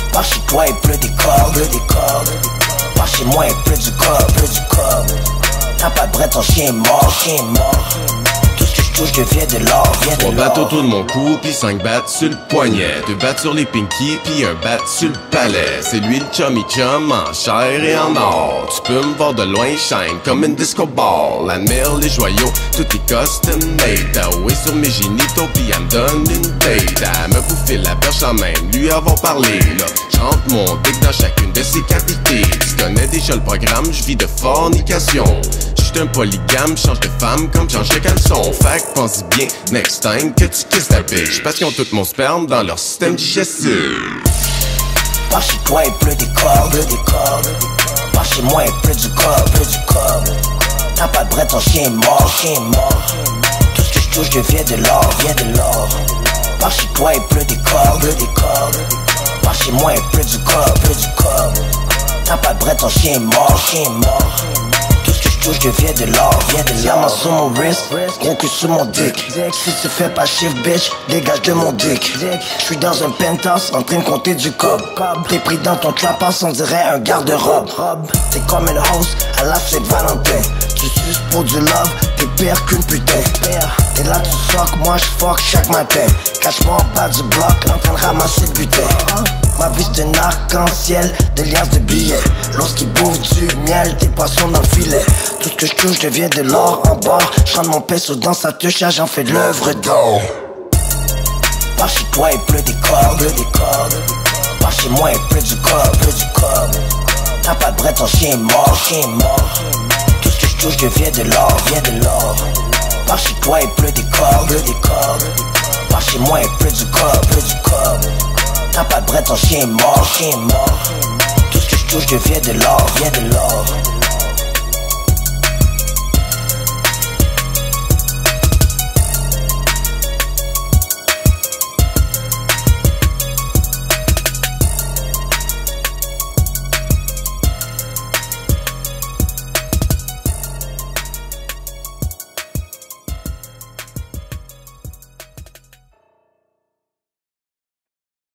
Par chez toi il pleut des cordes, Par chez moi il pleut du cob, T'as pas de bread, ton chien est mort, Tout ce que je touche devient de l'or, 3 battes autour de mon cou, pis 5 battes sur le poignet. 2 battes sur les pinkies, pis 1 batte sur le palais. C'est lui le chummy chum en chair et en or. Tu peux me voir de loin, shine comme une disco ball. L'admire les joyaux, tout est custom made. Taoué sur mes génitaux, pis elle me donne une date. Elle me bouffer la perche en même, lui avoir parlé là. J'rentre mon dick dans chacune de ses cavités. Tu connais déjà le programme, j'vis de fornication. J'suis un polygame, change de femme comme change de caleçon. Fait que pense bien, next time que tu kisses ta bitch. Parce qu'ils ont tout mon sperme dans leur système digestif. Par chez toi il pleut des cordes, Par chez moi il pleut du cob, T'as pas de bread, ton chien est mort, Tout ce que je touche devient de l'or, Par chez toi il pleut des cordes, Par chez moi il pleut du cob, T'as pas de bread, ton chien est mort, Tout ce que je touche devient de l'or, Diamant sur mon wrist, gros cul sur mon dick. Si tu fais pas chiffre bitch, dégage de mon dick. J'suis dans un penthouse en train de compter du cob. T'es pris dans ton clapasse, on dirait un garde-robe. T'es comme une house à la Saint-Valentin. Tu suces pour du love, t'es pire qu'une putain. T'es là tu fuck, moi j'fuck chaque matin. Cache-moi en bas du bloc, en train de ramasser le butin. Ma vie c'est un arc-en-ciel de liasses de billets. Lorsqu'il bouffe du miel, des poissons dans le filet. Tout ce que je touche devient de l'or en bord. J'rentre mon pinceau dans sa touche, j'en fais de l'œuvre d'or. Par chez toi il pleut des cordes, Par chez moi il pleut du cob, T'as pas de bread, ton chien est mort, Tout ce que je touche devient de l'or, Par chez toi il pleut des cordes, Par chez moi il pleut du cob, T'as pas de bread, ton chien est mort, Tout ce que je touche devient de l'or,